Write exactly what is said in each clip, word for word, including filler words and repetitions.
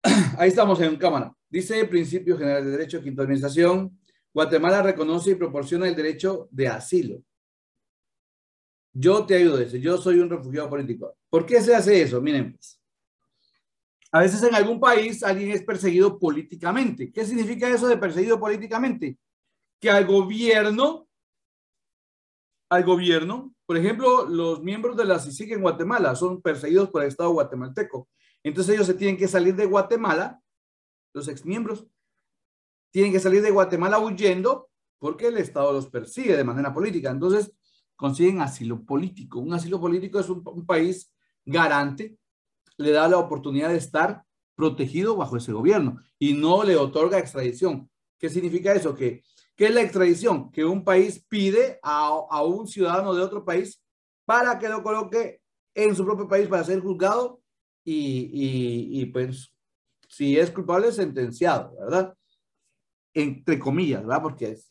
Ahí estamos en cámara. Dice Principio General de Derecho, quinta administración. Guatemala reconoce y proporciona el derecho de asilo. Yo te ayudo, dice. Yo soy un refugiado político. ¿Por qué se hace eso? Miren, pues. A veces en algún país alguien es perseguido políticamente. ¿Qué significa eso de perseguido políticamente? Que al gobierno, al gobierno, por ejemplo, los miembros de la C I C I C en Guatemala son perseguidos por el Estado guatemalteco. Entonces ellos se tienen que salir de Guatemala, los exmiembros, tienen que salir de Guatemala huyendo porque el Estado los persigue de manera política. Entonces consiguen asilo político. Un asilo político es un, un país garante, le da la oportunidad de estar protegido bajo ese gobierno y no le otorga extradición. ¿Qué significa eso? Que, ¿qué es la extradición? Que un país pide a, a un ciudadano de otro país para que lo coloque en su propio país para ser juzgado y, y, y pues si es culpable, sentenciado, ¿verdad? Entre comillas, ¿verdad? Porque es,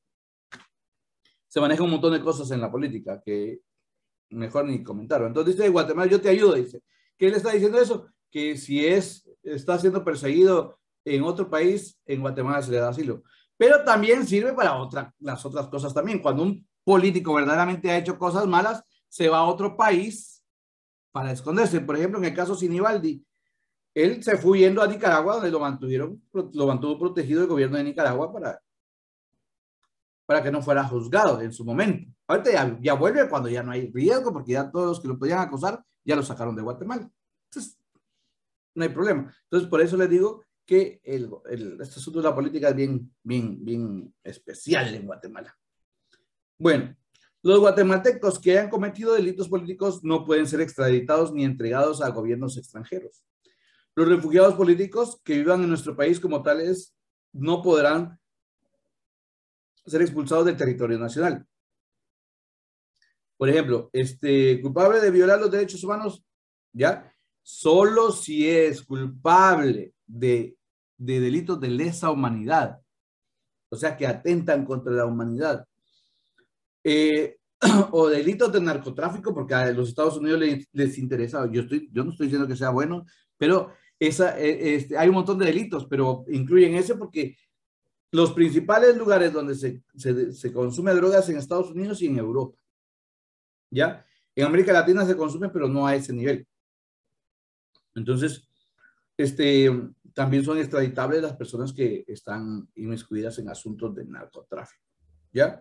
se maneja un montón de cosas en la política que mejor ni comentar. Entonces dice Guatemala, yo te ayudo, dice. ¿Qué le está diciendo eso? Que si es, está siendo perseguido en otro país, en Guatemala se le da asilo. Pero también sirve para otra, las otras cosas también. Cuando un político verdaderamente ha hecho cosas malas, se va a otro país para esconderse. Por ejemplo, en el caso Sinibaldi, él se fue yendo a Nicaragua, donde lo mantuvieron, lo mantuvo protegido el gobierno de Nicaragua para, para que no fuera juzgado en su momento. Ahorita ya, ya vuelve cuando ya no hay riesgo, porque ya todos los que lo podían acusar ya lo sacaron de Guatemala. Entonces, no hay problema. Entonces, por eso les digo que el, el, este asunto de la política es bien, bien, bien especial en Guatemala. Bueno, los guatemaltecos que hayan cometido delitos políticos no pueden ser extraditados ni entregados a gobiernos extranjeros. Los refugiados políticos que vivan en nuestro país como tales no podrán ser expulsados del territorio nacional. Por ejemplo, este, culpable de violar los derechos humanos, ¿ya? Solo si es culpable de, de delitos de lesa humanidad, o sea, que atentan contra la humanidad, eh, o delitos de narcotráfico, porque a los Estados Unidos les, les interesa, yo, estoy, yo no estoy diciendo que sea bueno, pero esa, este, hay un montón de delitos, pero incluyen ese porque los principales lugares donde se, se, se consume drogas en Estados Unidos y en Europa, ¿ya? En América Latina se consume, pero no a ese nivel. Entonces, este, también son extraditables las personas que están inmiscuidas en asuntos de narcotráfico, ¿ya?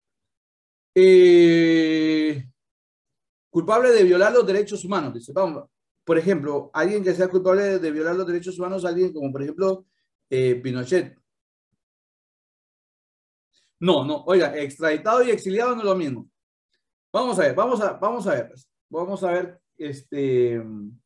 Eh, culpable de violar los derechos humanos, dice, vamos, por ejemplo, alguien que sea culpable de violar los derechos humanos, alguien como, por ejemplo, eh, Pinochet. No, no, oiga, extraditado y exiliado no es lo mismo. Vamos a ver, vamos a, vamos a ver, vamos a ver, este,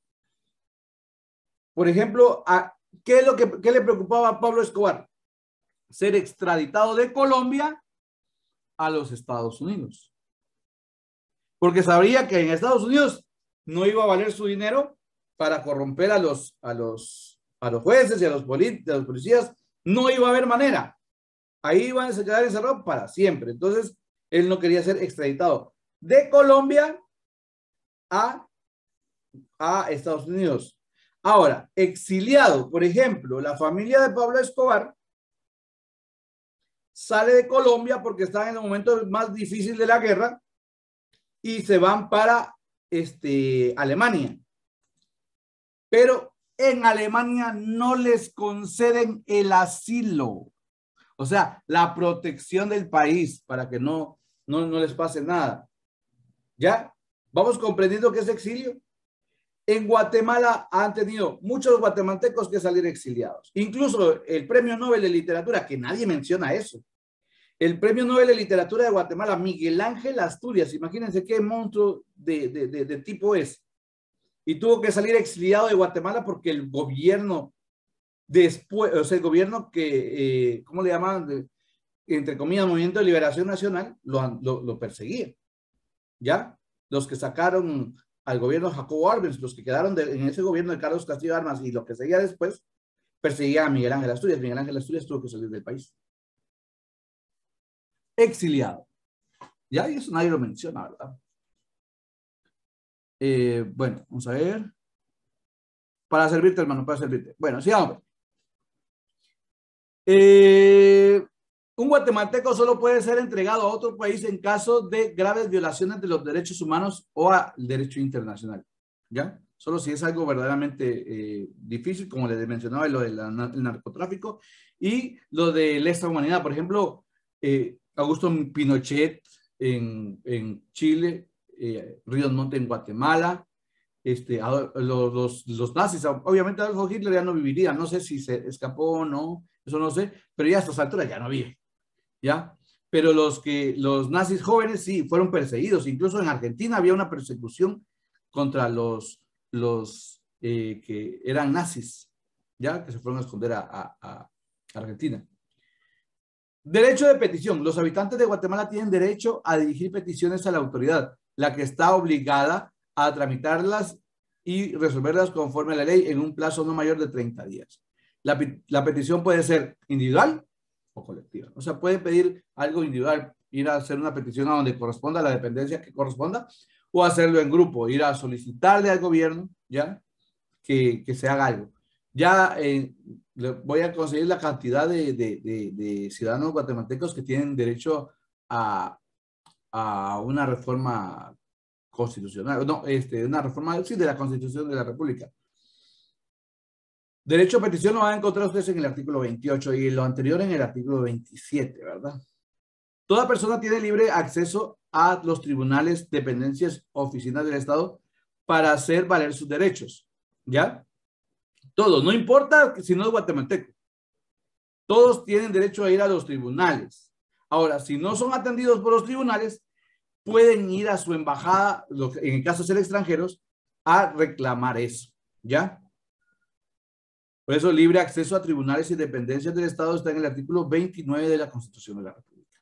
por ejemplo, a, ¿qué es lo que qué le preocupaba a Pablo Escobar? Ser extraditado de Colombia a los Estados Unidos. Porque sabría que en Estados Unidos no iba a valer su dinero para corromper a los, a los, a los jueces y a los, a los policías. No iba a haber manera. Ahí iban a quedar encerrados para siempre. Entonces, él no quería ser extraditado de Colombia a, a Estados Unidos. Ahora, exiliado, por ejemplo, la familia de Pablo Escobar sale de Colombia porque están en el momento más difícil de la guerra y se van para este, Alemania. Pero en Alemania no les conceden el asilo. O sea, la protección del país para que no, no, no les pase nada. ¿Ya? ¿Vamos comprendiendo qué es exilio? En Guatemala han tenido muchos guatemaltecos que salir exiliados. Incluso el Premio Nobel de Literatura, que nadie menciona eso. El Premio Nobel de Literatura de Guatemala, Miguel Ángel Asturias, imagínense qué monstruo de, de, de, de tipo es. Y tuvo que salir exiliado de Guatemala porque el gobierno después, o sea, el gobierno que, eh, ¿cómo le llaman? De, entre comillas, Movimiento de Liberación Nacional, lo, lo, lo perseguía. ¿Ya? Los que sacaron al gobierno de Jacobo Arbenz, los que quedaron de, en ese gobierno de Carlos Castillo Armas y lo que seguía después, perseguían a Miguel Ángel Asturias. Miguel Ángel Asturias tuvo que salir del país. Exiliado. Ya, y eso nadie lo menciona, ¿verdad? Eh, bueno, vamos a ver. Para servirte, hermano, para servirte. Bueno, sigamos. Eh, un guatemalteco solo puede ser entregado a otro país en caso de graves violaciones de los derechos humanos o al derecho internacional. ¿Ya? Solo si es algo verdaderamente eh, difícil, como les mencionaba, lo del narcotráfico y lo de lesa humanidad. Por ejemplo, eh, Augusto Pinochet en, en Chile, eh, Ríos Montt en Guatemala, este, los, los, los nazis, obviamente Adolfo Hitler ya no viviría, no sé si se escapó o no, eso no sé, pero ya a estas alturas ya no vive, ¿ya? Pero los, que, los nazis jóvenes sí fueron perseguidos, incluso en Argentina había una persecución contra los, los eh, que eran nazis, ¿ya? Que se fueron a esconder a, a, a Argentina. Derecho de petición. Los habitantes de Guatemala tienen derecho a dirigir peticiones a la autoridad, la que está obligada a tramitarlas y resolverlas conforme a la ley en un plazo no mayor de treinta días. La, la petición puede ser individual o colectiva. O sea, puede pedir algo individual, ir a hacer una petición a donde corresponda, a la dependencia que corresponda, o hacerlo en grupo, ir a solicitarle al gobierno, ¿ya? Que, que se haga algo. Ya eh, voy a conseguir la cantidad de, de, de, de ciudadanos guatemaltecos que tienen derecho a, a una reforma constitucional, no, este, una reforma, sí, de la Constitución de la República. Derecho a petición lo van a encontrar ustedes en el artículo veintiocho y lo anterior en el artículo veintisiete, ¿verdad? Toda persona tiene libre acceso a los tribunales, dependencias, oficinas del Estado para hacer valer sus derechos, ¿ya? Todos, no importa si no es guatemalteco. Todos tienen derecho a ir a los tribunales. Ahora, si no son atendidos por los tribunales, pueden ir a su embajada, en el caso de ser extranjeros, a reclamar eso, ¿ya? Por eso, libre acceso a tribunales y dependencias del Estado está en el artículo veintinueve de la Constitución de la República.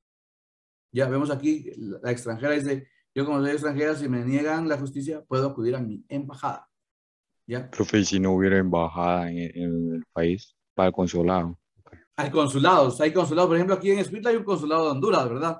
Ya vemos aquí, la extranjera dice, yo como soy extranjera, si me niegan la justicia, puedo acudir a mi embajada. ¿Ya? Profe, y si no hubiera embajada en, en el país, para el consulado. Hay consulados, hay consulados, por ejemplo, aquí en Escuintla hay un consulado de Honduras, ¿verdad?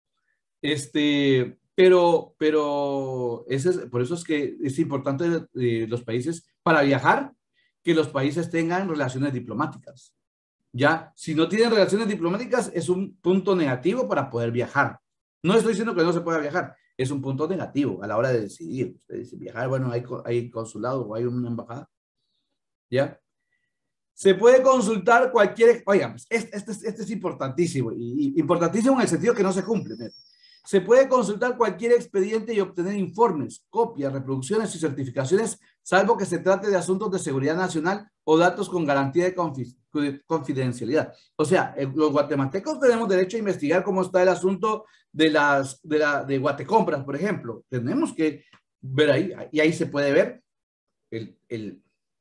Este, pero, pero ese es, por eso es que es importante eh, los países, para viajar, que los países tengan relaciones diplomáticas. Ya, si no tienen relaciones diplomáticas, es un punto negativo para poder viajar. No estoy diciendo que no se pueda viajar, es un punto negativo a la hora de decidir. Usted dice viajar, bueno, hay, hay consulado o hay una embajada. ¿Ya? Se puede consultar cualquier, oigan, este, este, este es importantísimo, y, y importantísimo en el sentido que no se cumple. ¿no? Se puede consultar cualquier expediente y obtener informes, copias, reproducciones y certificaciones, salvo que se trate de asuntos de seguridad nacional o datos con garantía de confidencialidad. O sea, los guatemaltecos tenemos derecho a investigar cómo está el asunto de las de, la, de Guatecompras, por ejemplo. Tenemos que ver ahí, y ahí se puede ver el, el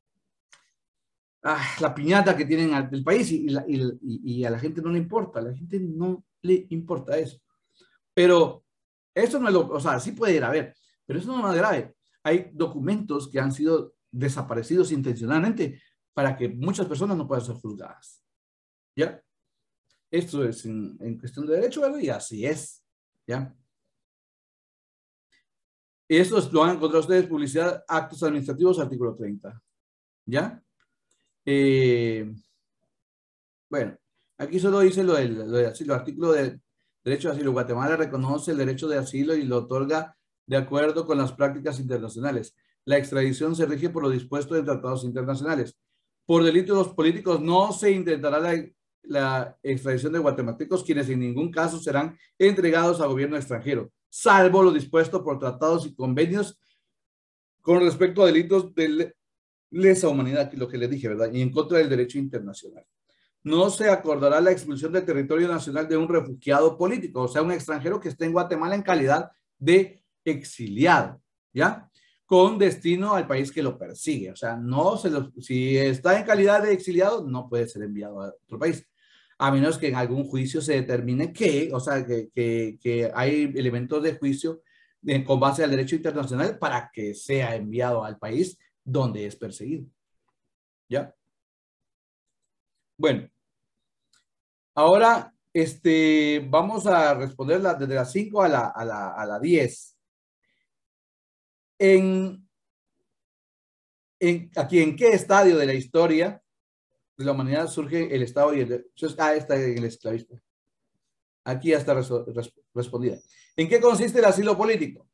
Ah, la piñata que tienen del país y, y, y, y a la gente no le importa, a la gente no le importa eso. Pero eso no es lo, o sea, sí puede ir a ver, pero eso no es lo más grave. Hay documentos que han sido desaparecidos intencionalmente para que muchas personas no puedan ser juzgadas. ¿Ya? Esto es en, en cuestión de derecho, ¿verdad? Y así es. ¿Ya? Esto lo han encontrado ustedes, publicidad, actos administrativos, artículo treinta. ¿Ya? Eh, bueno, aquí solo dice lo del, lo del asilo, artículo del derecho de asilo. Guatemala reconoce el derecho de asilo y lo otorga de acuerdo con las prácticas internacionales. La extradición se rige por lo dispuesto en tratados internacionales. Por delitos políticos no se intentará la, la extradición de guatemaltecos, quienes en ningún caso serán entregados a gobierno extranjero, salvo lo dispuesto por tratados y convenios con respecto a delitos de lesa humanidad, que es lo que les dije, ¿verdad? Y en contra del derecho internacional. No se acordará la expulsión del territorio nacional de un refugiado político, o sea, un extranjero que esté en Guatemala en calidad de exiliado, ¿ya? Con destino al país que lo persigue. O sea, no se lo, si está en calidad de exiliado, no puede ser enviado a otro país, a menos que en algún juicio se determine que, o sea, que, que, que hay elementos de juicio de, con base al derecho internacional para que sea enviado al país donde es perseguido. ¿Ya? Bueno, ahora este, vamos a responder la, desde las cinco a la, a la, a la diez. En, en, aquí, ¿en qué estadio de la historia de la humanidad surge el Estado y el derecho? Ah, está en el esclavismo. Aquí ya está respo- resp- respondida. ¿En qué consiste el asilo político?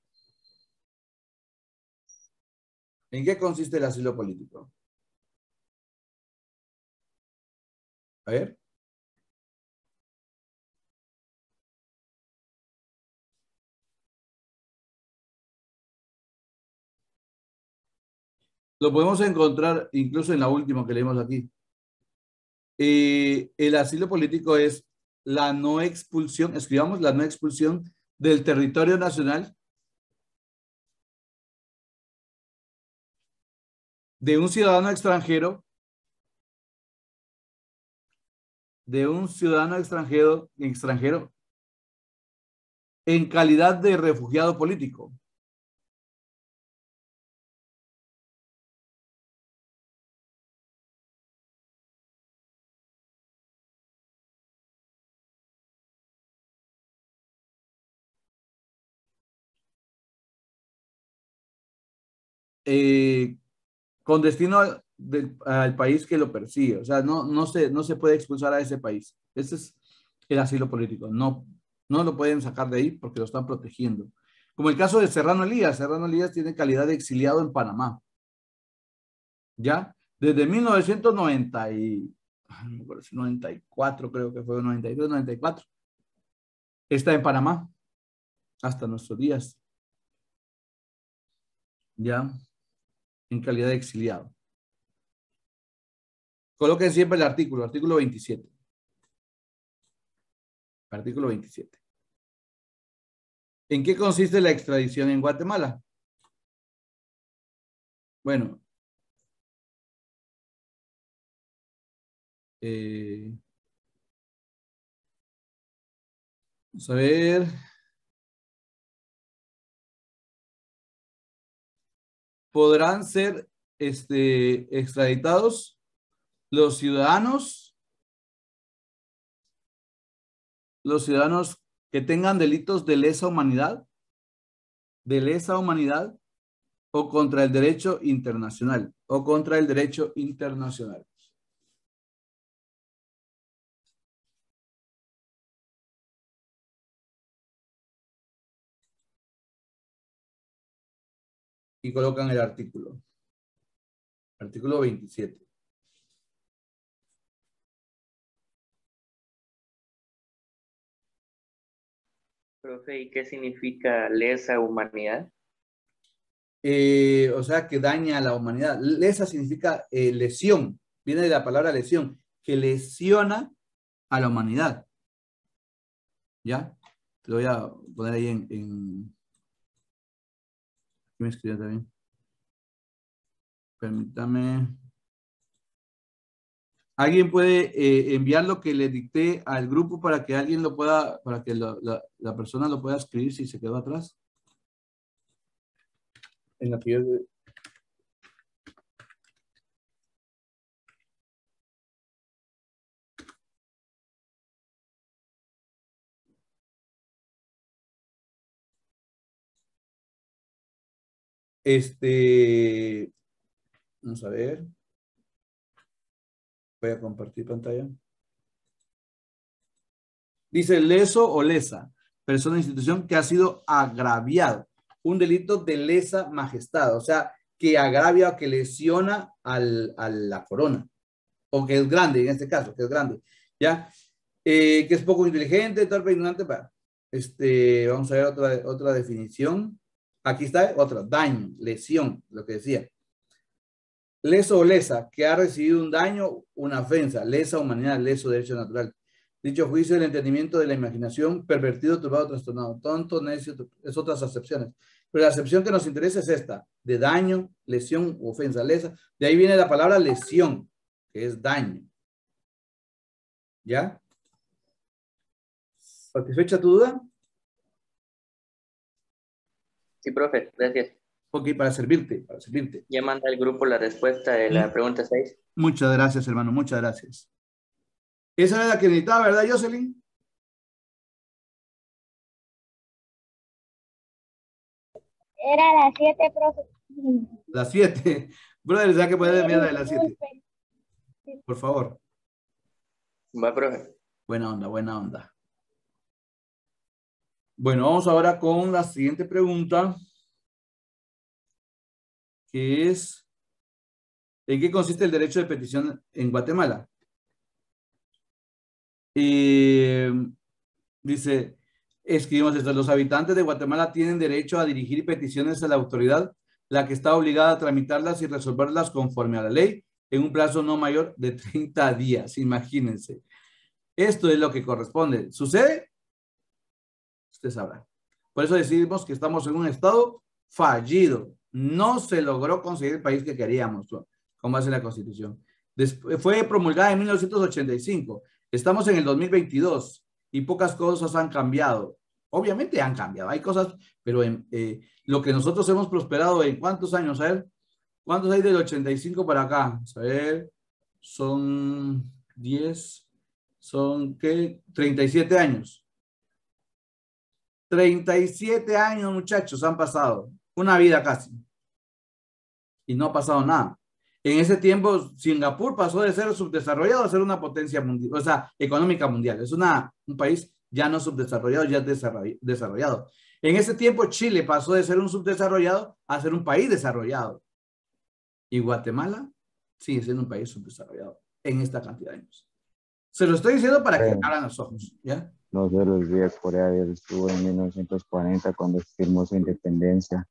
¿En qué consiste el asilo político? A ver. Lo podemos encontrar incluso en la última que leímos aquí. Eh, el asilo político es la no expulsión, escribamos la no expulsión del territorio nacional de un ciudadano extranjero, de un ciudadano extranjero, extranjero en calidad de refugiado político. Eh, con destino al, del, al país que lo persigue. O sea, no, no, se, no se puede expulsar a ese país. Ese es el asilo político. No, no lo pueden sacar de ahí porque lo están protegiendo. Como el caso de Serrano Elías. Serrano Elías tiene calidad de exiliado en Panamá. ¿Ya? Desde mil novecientos noventa y, noventa y cuatro, creo que fue noventa y tres, noventa y cuatro. Está en Panamá hasta nuestros días. ¿Ya? En calidad de exiliado. Coloquen siempre el artículo, artículo veintisiete. Artículo veintisiete. ¿En qué consiste la extradición en Guatemala? Bueno, eh, vamos a ver. Podrán ser este, extraditados los ciudadanos, los ciudadanos que tengan delitos de lesa humanidad, de lesa humanidad o contra el derecho internacional, o contra el derecho internacional. Y colocan el artículo. Artículo veintisiete. Profe, ¿y qué significa lesa humanidad? Eh, o sea, que daña a la humanidad. Lesa significa eh, lesión, viene de la palabra lesión, que lesiona a la humanidad. ¿Ya? Te lo voy a poner ahí en... en... ¿Qué me escribió también? Permítame. ¿Alguien puede eh, enviar lo que le dicté al grupo para que alguien lo pueda, para que la, la, la persona lo pueda escribir si se quedó atrás? En la que yo... Este... Vamos a ver. Voy a compartir pantalla. Dice leso o lesa, persona o institución que ha sido agraviado. Un delito de lesa majestad, o sea, que agravia o que lesiona al, a la corona. O que es grande, en este caso, que es grande. ¿Ya? Eh, que es poco inteligente, torpe, ignorante. Para. Este, vamos a ver otra, otra definición. Aquí está otra, daño, lesión, lo que decía. Leso o lesa, que ha recibido un daño, una ofensa, lesa humanidad, leso derecho natural. Dicho juicio del entendimiento de la imaginación, pervertido, turbado, trastornado, tonto, necio, es otras acepciones. Pero la acepción que nos interesa es esta, de daño, lesión, ofensa, lesa. De ahí viene la palabra lesión, que es daño. ¿Ya? ¿Satisfecha tu duda? Sí, profe, gracias. Ok, para servirte, para servirte. Ya manda el grupo la respuesta de la pregunta seis. Muchas gracias, hermano, muchas gracias. Esa era la que necesitaba, ¿verdad, Jocelyn? Era las siete, profe. Las siete. Brother, ¿sabes que puede enviar de las siete? Por favor. Va, profe. Buena onda, buena onda. Bueno, vamos ahora con la siguiente pregunta, que es, ¿en qué consiste el derecho de petición en Guatemala? Eh, dice, escribimos esto, los habitantes de Guatemala tienen derecho a dirigir peticiones a la autoridad, la que está obligada a tramitarlas y resolverlas conforme a la ley en un plazo no mayor de treinta días, imagínense. Esto es lo que corresponde. ¿Sucede? Usted sabrá. Por eso decidimos que estamos en un estado fallido. No se logró conseguir el país que queríamos, con base en la Constitución. Después, fue promulgada en mil novecientos ochenta y cinco. Estamos en el dos mil veintidós y pocas cosas han cambiado. Obviamente han cambiado, hay cosas, pero en, eh, lo que nosotros hemos prosperado en ¿cuántos años? A ver, ¿cuántos hay del ochenta y cinco para acá? A ver, son diez, son ¿qué? treinta y siete años. treinta y siete años, muchachos, han pasado. Una vida casi. Y no ha pasado nada. En ese tiempo, Singapur pasó de ser subdesarrollado a ser una potencia mundial, o sea, económica mundial. Es una, un país ya no subdesarrollado, ya desarrollado. En ese tiempo, Chile pasó de ser un subdesarrollado a ser un país desarrollado. Y Guatemala sigue siendo un país subdesarrollado en esta cantidad de años. Se lo estoy diciendo para que abran los ojos, ¿ya? No se los días, Corea del Sur estuvo en mil novecientos cuarenta cuando firmó su independencia.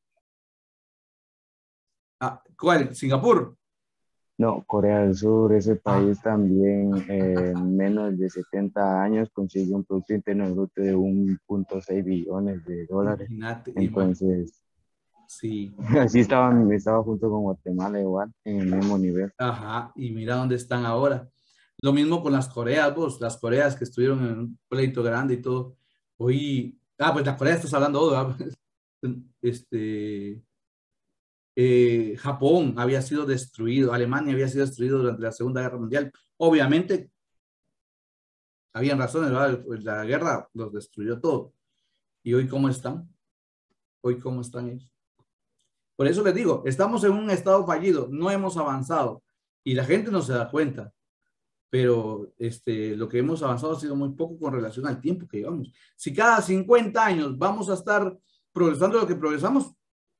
Ah, ¿cuál? ¿Singapur? No, Corea del Sur, ese país Ah. también eh, en menos de setenta años consiguió un Producto Interno Bruto de uno punto seis billones de dólares. Imagínate, Entonces, sí. así estaban, estaba junto con Guatemala igual, en el mismo nivel. Ajá, y mira dónde están ahora. Lo mismo con las Coreas, vos, las Coreas que estuvieron en un pleito grande y todo. Hoy, ah, pues la Corea estás hablando, ¿verdad? Este, eh, Japón había sido destruido, Alemania había sido destruido durante la Segunda Guerra Mundial. Obviamente, habían razones, ¿verdad? La guerra los destruyó todo. ¿Y hoy cómo están? Hoy cómo están ellos. Por eso les digo, estamos en un estado fallido, no hemos avanzado y la gente no se da cuenta. Pero este, lo que hemos avanzado ha sido muy poco con relación al tiempo que llevamos. Si cada cincuenta años vamos a estar progresando lo que progresamos,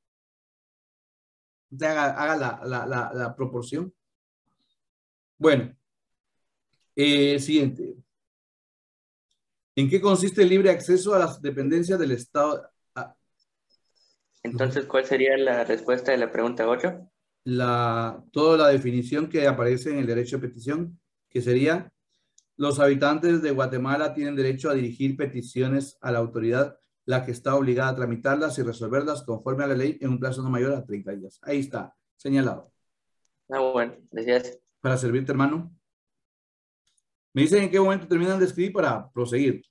haga, haga la, la, la, la proporción. Bueno, eh, siguiente. ¿En qué consiste el libre acceso a las dependencias del Estado? Ah, Entonces, ¿cuál sería la respuesta de la pregunta ocho? la, toda la definición que aparece en el derecho de petición, que sería: los habitantes de Guatemala tienen derecho a dirigir peticiones a la autoridad, la que está obligada a tramitarlas y resolverlas conforme a la ley en un plazo no mayor a treinta días. Ahí está, señalado. Ah, bueno, decías. Para servirte, hermano. Me dicen en qué momento terminan de escribir para proseguir.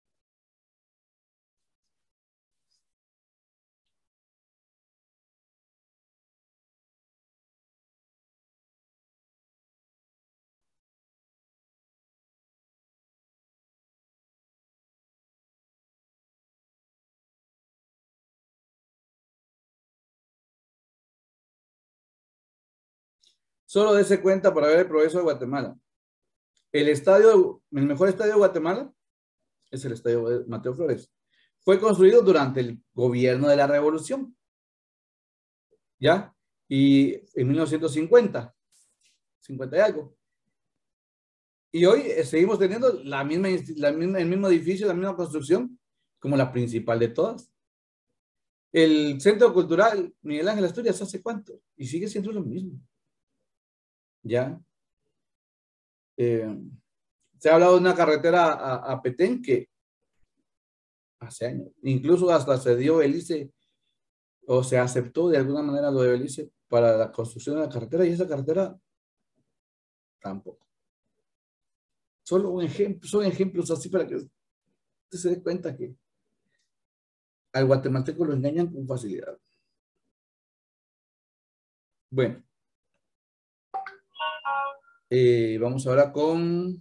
Solo dése cuenta para ver el progreso de Guatemala. El estadio, el mejor estadio de Guatemala es el estadio de Mateo Flores. Fue construido durante el gobierno de la Revolución. ¿Ya? Y en mil novecientos cincuenta, cincuenta y algo. Y hoy eh, seguimos teniendo la misma, la misma, el mismo edificio, la misma construcción, como la principal de todas. El Centro Cultural Miguel Ángel Asturias, ¿hace cuánto? Y sigue siendo lo mismo. ¿Ya? Eh, se ha hablado de una carretera a, a Petén que hace años, incluso hasta se dio Belice, o se aceptó de alguna manera lo de Belice para la construcción de la carretera, y esa carretera tampoco. Solo un ejemplo, son ejemplos así para que usted se dé cuenta que al guatemalteco lo engañan con facilidad. Bueno, eh, vamos ahora con...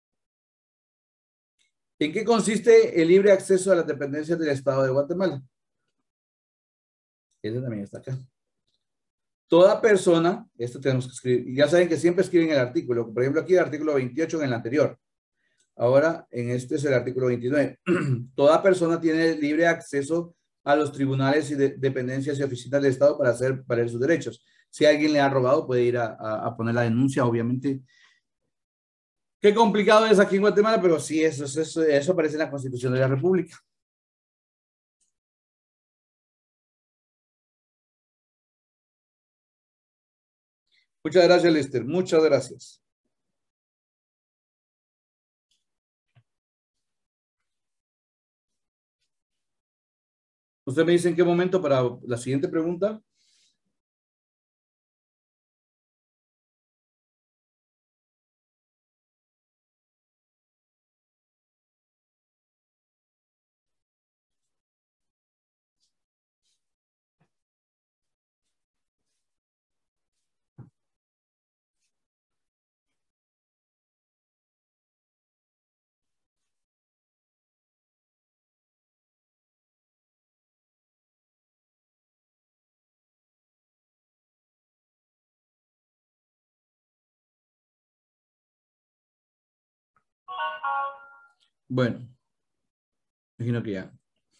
¿En qué consiste el libre acceso a las dependencias del Estado de Guatemala? Ese también está acá. Toda persona, esto tenemos que escribir, y ya saben que siempre escriben el artículo, por ejemplo aquí el artículo veintiocho en el anterior, ahora en este es el artículo veintinueve. Toda persona tiene libre acceso a los tribunales y de, dependencias y oficinas del Estado para hacer valer sus derechos. Si alguien le ha robado puede ir a, a, a poner la denuncia, obviamente. Qué complicado es aquí en Guatemala, pero sí, eso, eso, eso aparece en la Constitución de la República. Muchas gracias, Lester. Muchas gracias. ¿Usted me dice en qué momento para la siguiente pregunta? Bueno, imagino que ya.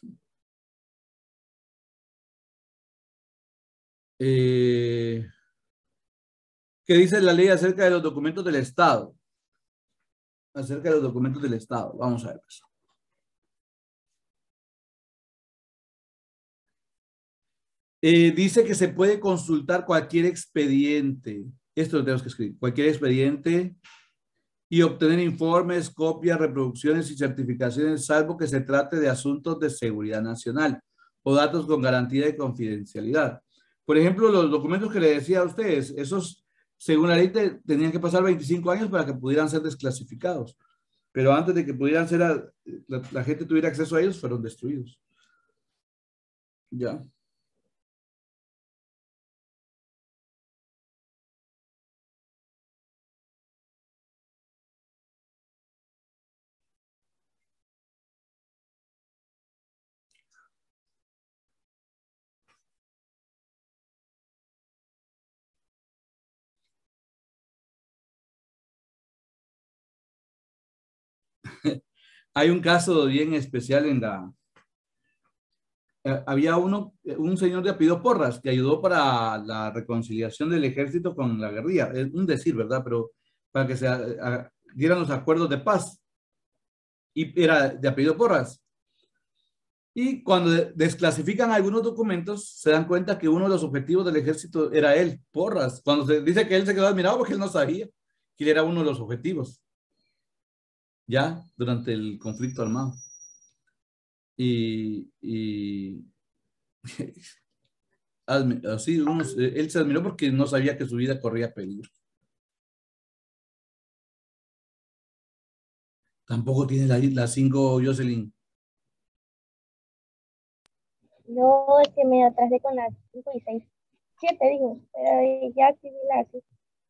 Eh, ¿Qué dice la ley acerca de los documentos del Estado? Acerca de los documentos del Estado. Vamos a ver eso. Eh, dice que se puede consultar cualquier expediente. Esto lo tenemos que escribir. Cualquier expediente y obtener informes, copias, reproducciones y certificaciones, salvo que se trate de asuntos de seguridad nacional o datos con garantía de confidencialidad. Por ejemplo, los documentos que le decía a ustedes, esos, según la ley, te, tenían que pasar veinticinco años para que pudieran ser desclasificados. Pero antes de que pudieran ser, a, la, la gente tuviera acceso a ellos, fueron destruidos. Ya. Hay un caso bien especial en la... eh, había uno, eh, un señor de apellido Porras que ayudó para la reconciliación del ejército con la guerrilla. Es un decir, ¿verdad? Pero para que se a- a- dieran los acuerdos de paz. Y era de apellido Porras. Y cuando de- desclasifican algunos documentos, se dan cuenta que uno de los objetivos del ejército era él, Porras. Cuando se dice que él se quedó admirado porque él no sabía que él era uno de los objetivos, ya durante el conflicto armado. Y, y admi- así, unos- eh, él se admiró porque no sabía que su vida corría peligro. Tampoco tiene la, la cinco, Jocelyn. No, es que me atrasé con las cinco y seis. Siete, digo, pero ya escribí las seis.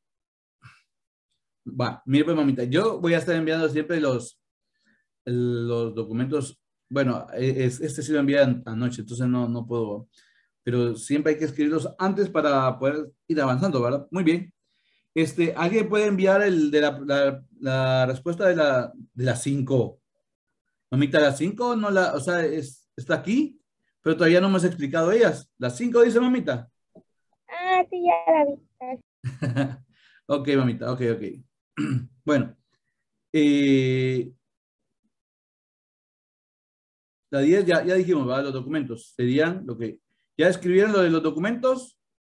Va, mire pues, mamita, yo voy a estar enviando siempre los, los documentos. Bueno, e, es, este sí lo envié an- anoche, entonces no, no puedo, pero siempre hay que escribirlos antes para poder ir avanzando, ¿verdad? Muy bien. Este, ¿alguien puede enviar el de la, la, la respuesta de la de las cinco? Mamita, las cinco no la, o sea, es, está aquí, pero todavía no me has explicado ellas. Las cinco dice mamita. Ah, sí, ya la vi. Ah, Ok, mamita, ok, ok. Bueno, eh, la diez ya, ya dijimos, ¿verdad? Los documentos serían lo que... ¿Ya escribieron lo de los documentos?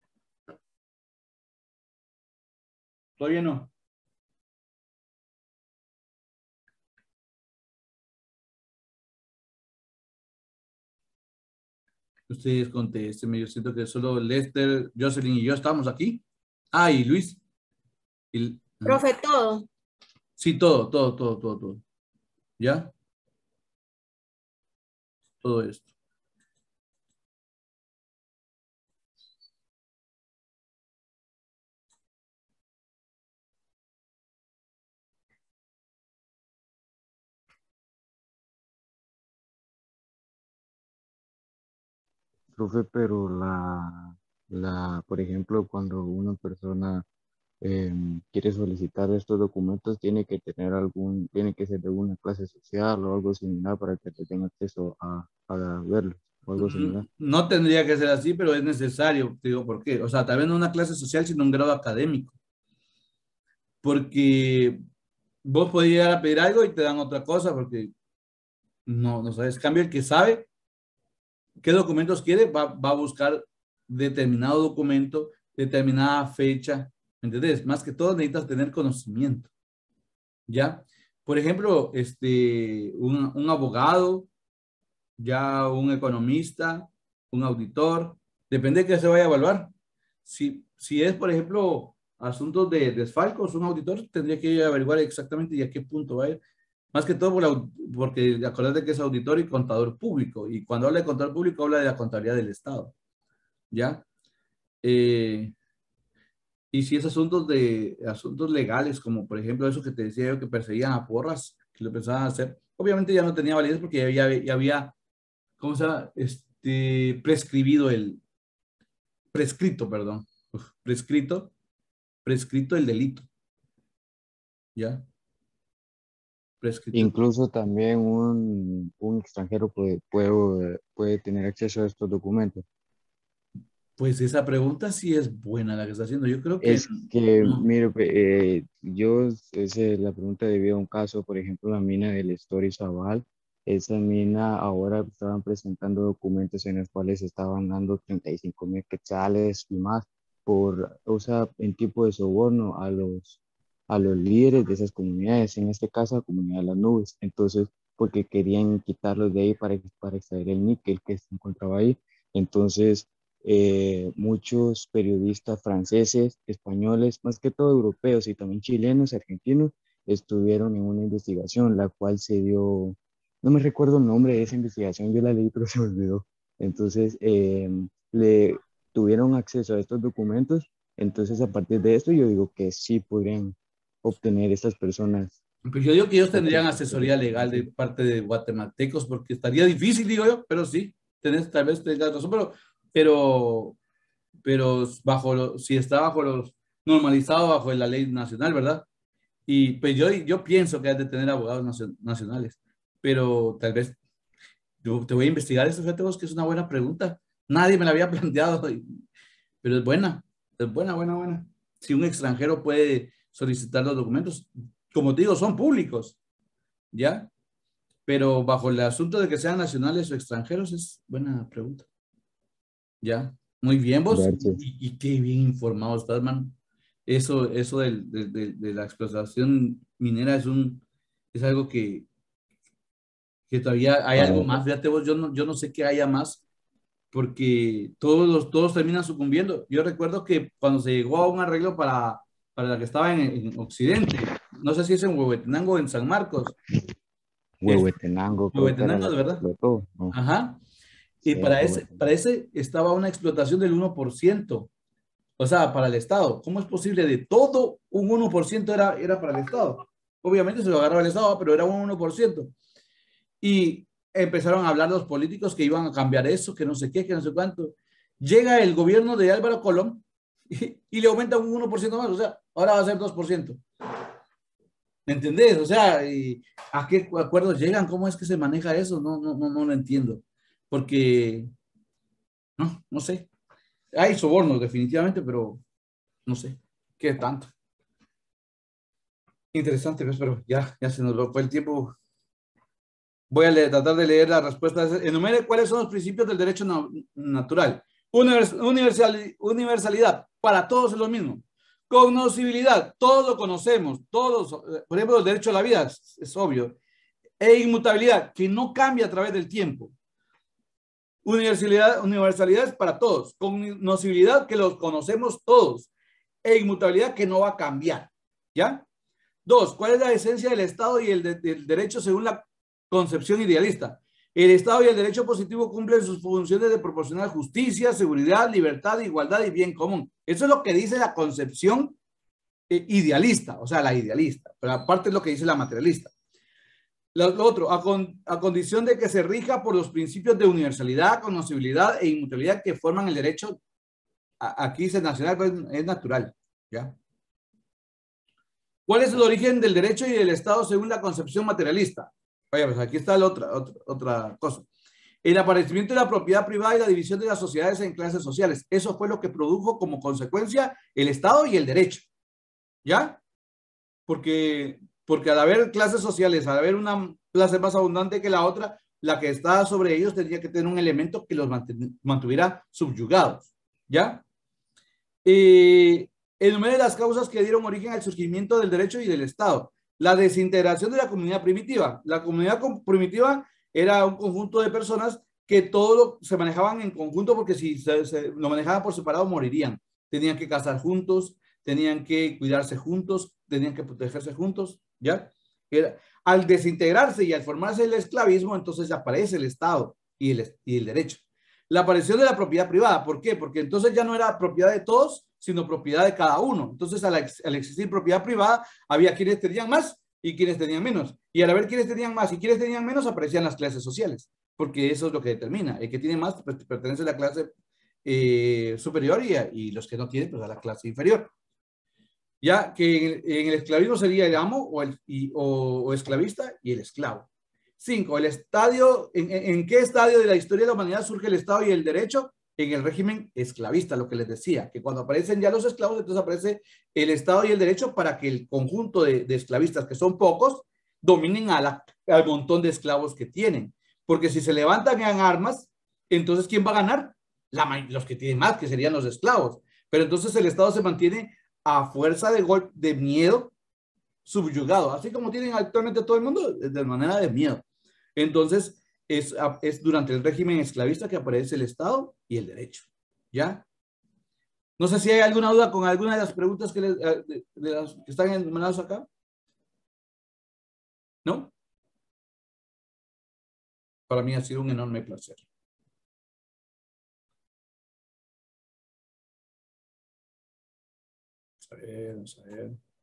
Todavía no. Ustedes contéstenme, yo siento que solo Lester, Jocelyn y yo estamos aquí. Ah, y Luis. Y- ah, Profe, todo. sí, todo, todo, todo, todo, todo. ¿Ya? Todo esto. Profe, pero la, La, por ejemplo, cuando una persona eh, quiere solicitar estos documentos, tiene que tener algún, tiene que ser de alguna clase social o algo similar para que te tenga acceso a, a verlos o algo Mm, similar. No tendría que ser así, pero es necesario, te digo por qué. O sea, tal vez no una clase social, sino un grado académico. Porque vos podés llegar a pedir algo y te dan otra cosa, porque no, no sabes. En cambio, el que sabe qué documentos quiere, va, va a buscar determinado documento, determinada fecha, ¿me entendés? Más que todo necesitas tener conocimiento, ¿ya? Por ejemplo, este, un, un abogado, ya un economista, un auditor, depende de qué se vaya a evaluar. Si, si es, por ejemplo, asuntos de desfalcos, un auditor tendría que averiguar exactamente y a qué punto va a ir. Más que todo por la, porque acordate que es auditor y contador público. Y cuando habla de contador público, habla de la contabilidad del Estado. ¿Ya? Eh, y si es asuntos, de, asuntos legales, como por ejemplo eso que te decía yo, que perseguían a porras, que lo pensaban hacer, obviamente ya no tenía validez porque ya había, ya había ¿cómo se llama? Este, prescribido el, prescrito, perdón, Uf, prescrito, prescrito el delito. ¿Ya? Prescrito. Incluso también un, un extranjero puede, puede, puede tener acceso a estos documentos. Pues esa pregunta sí es buena la que está haciendo. Yo creo que Es que, no. mire, pe- eh, yo, esa es la pregunta debido a un caso, por ejemplo, la mina del Story Zabal. Esa mina ahora estaban presentando documentos en los cuales estaban dando treinta y cinco mil quetzales y más por, o sea, en tipo de soborno a los, a los líderes de esas comunidades, en este caso, la comunidad de las nubes. Entonces, porque querían quitarlos de ahí para, para extraer el níquel que se encontraba ahí. Entonces, eh, muchos periodistas franceses, españoles, más que todo europeos y también chilenos, argentinos, estuvieron en una investigación, la cual se dio, no me recuerdo el nombre de esa investigación, yo la leí pero se me olvidó. Entonces, eh, le tuvieron acceso a estos documentos, entonces a partir de esto yo digo que sí podrían obtener estas personas Pues yo digo que ellos tendrían acceso a esta asesoría legal de información. parte de guatemaltecos, porque estaría difícil, digo yo, pero sí, tenés, tal vez tengas razón, pero, pero, pero bajo lo, si está bajo los, normalizado bajo la ley nacional, ¿verdad? Y pues yo, yo pienso que hay de tener abogados nacio- nacionales, pero tal vez yo te voy a investigar eso, fíjate vos que es una buena pregunta. Nadie me la había planteado, y- pero es buena, es buena, buena, buena. Si un extranjero puede solicitar los documentos, como te digo, son públicos, ¿ya? Pero bajo el asunto de que sean nacionales o extranjeros, es buena pregunta, ¿ya? Muy bien, vos, Gracias. y, y qué bien informado estás, man. Eso, eso del- de, de- de la explotación minera es un, es algo que, que todavía hay algo Ah, más, fíjate vos, yo no, yo no sé qué haya más, porque todos, los, todos terminan sucumbiendo. Yo recuerdo que cuando se llegó a un arreglo para, para la que estaba en, en Occidente, no sé si es en Huehuetenango o en San Marcos, es Huehuetenango creo que era Huehuetenango, la de que verdad. explotó, ¿no? Ajá. Y Sí, para ese, para Huehuetenango. ese estaba una explotación del uno por ciento. O sea, para el Estado. ¿Cómo es posible de todo un uno por ciento era, era para el Estado? Obviamente se lo agarraba el Estado, pero era un uno por ciento. Y empezaron a hablar los políticos que iban a cambiar eso, que no sé qué, que no sé cuánto. Llega el gobierno de Álvaro Colón y, y le aumenta un uno por ciento más, o sea, ahora va a ser dos por ciento. ¿Me entendés? O sea, y ¿a qué acuerdos llegan? ¿Cómo es que se maneja eso? No, no, no, no lo entiendo. Porque, no, no sé. Hay sobornos definitivamente, pero no sé qué tanto. Interesante, pues, pero ya, ya se nos fue el tiempo. Voy a leer, tratar de leer las respuestas. Enumere cuáles son los principios del derecho na natural. Univers universal universalidad, para todos es lo mismo. Cognoscibilidad, todos lo conocemos, todos, por ejemplo, el derecho a la vida, es, es obvio. E inmutabilidad, que no cambia a través del tiempo. Universalidad, universalidad es para todos. Cognoscibilidad, que los conocemos todos. E inmutabilidad, que no va a cambiar. ¿Ya? Dos, ¿cuál es la esencia del Estado y el de, del derecho según la concepción idealista? El Estado y el derecho positivo cumplen sus funciones de proporcionar justicia, seguridad, libertad, igualdad y bien común. Eso es lo que dice la concepción eh, idealista, o sea, la idealista, pero aparte es lo que dice la materialista. Lo, lo otro, a, con, a condición de que se rija por los principios de universalidad, conocibilidad e inmutabilidad que forman el derecho a- aquí dice nacional, pues es natural, ¿ya? ¿Cuál es el origen del derecho y del Estado según la concepción materialista? Oye, pues aquí está la otra, otra, otra cosa. El aparecimiento de la propiedad privada y la división de las sociedades en clases sociales. Eso fue lo que produjo como consecuencia el Estado y el derecho, ¿ya? Porque, porque al haber clases sociales, al haber una clase más abundante que la otra, la que estaba sobre ellos tenía que tener un elemento que los mantuviera subyugados, ¿ya? Eh, enumere las causas que dieron origen al surgimiento del derecho y del Estado. La desintegración de la comunidad primitiva. La comunidad primitiva era un conjunto de personas que todo lo, se manejaban en conjunto porque si se, se, lo manejaban por separado morirían. Tenían que casar juntos, tenían que cuidarse juntos, tenían que protegerse juntos, ¿ya? Era, al desintegrarse y al formarse el esclavismo, entonces aparece el Estado y el, y el derecho. La aparición de la propiedad privada, ¿por qué? Porque entonces ya no era propiedad de todos, sino propiedad de cada uno. Entonces, al, ex, al existir propiedad privada, había quienes tenían más y quienes tenían menos. Y al haber quienes tenían más y quienes tenían menos, aparecían las clases sociales, porque eso es lo que determina. El que tiene más pues, pertenece a la clase eh, superior y, a, y los que no tienen, pues a la clase inferior. Ya que en, en el esclavismo sería el amo o, el, y, o, o esclavista y el esclavo. Cinco, el estadio, en, en, ¿en qué estadio de la historia de la humanidad surge el Estado y el derecho? En el régimen esclavista, lo que les decía, que cuando aparecen ya los esclavos, entonces aparece el Estado y el derecho para que el conjunto de, de esclavistas, que son pocos, dominen a la, al montón de esclavos que tienen. Porque si se levantan en armas, entonces ¿quién va a ganar? La, los que tienen más, que serían los esclavos. Pero entonces el Estado se mantiene a fuerza de golpe, de miedo, subyugado, así como tienen actualmente todo el mundo, de manera de miedo. Entonces, es, es durante el régimen esclavista que aparece el Estado y el derecho, ¿ya? No sé si hay alguna duda con alguna de las preguntas que, les, de, de las que están enumeradas acá. ¿No? Para mí ha sido un enorme placer. Vamos a ver, vamos a ver.